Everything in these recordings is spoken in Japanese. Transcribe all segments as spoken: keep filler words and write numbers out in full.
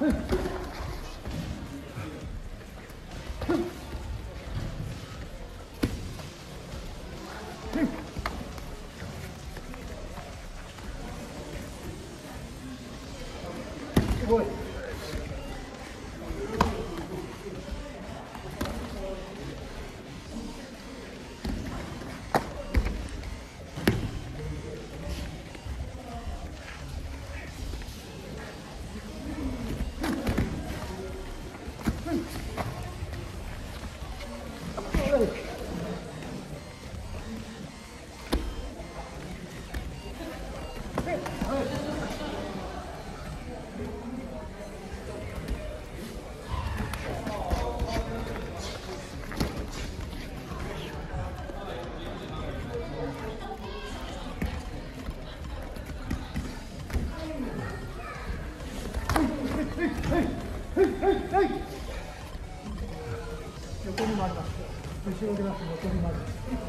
横に回ります。後ろでなく横に回る。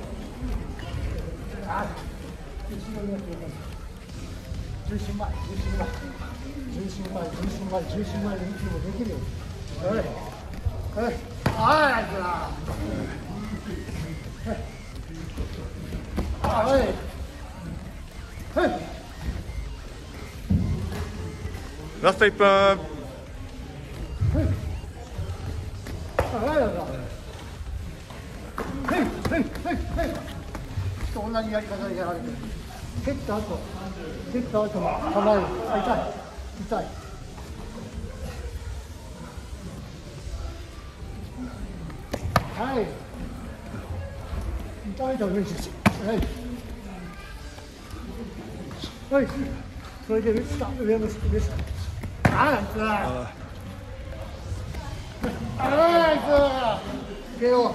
あ、後ろになく横に。重心前、重心前、重心前、重心前、重心前の息もできるよ。はい。はい。ああ、じゃあ。はい。はい。 ラストいっぷん。 はい。はい。はい。はい。はい。と同じやり方でやられてる。蹴った後、蹴った後も構える。あ、痛い。痛い。はい。痛いと練習し。はい。はい。それで下、上の上下。ああ、痛い。ああ、痛い。蹴よう。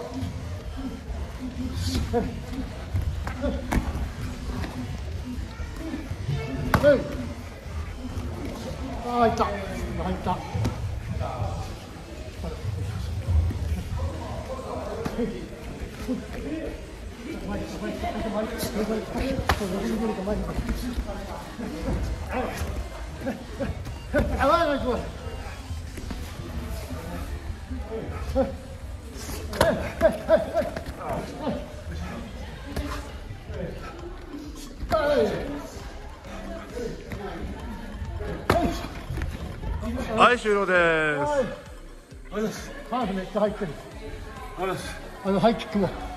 はい。ああ、いった。入った。 はい、終了です。 はい。あれです。ハーフめっちゃ入ってる。あれです。あのハイキックも。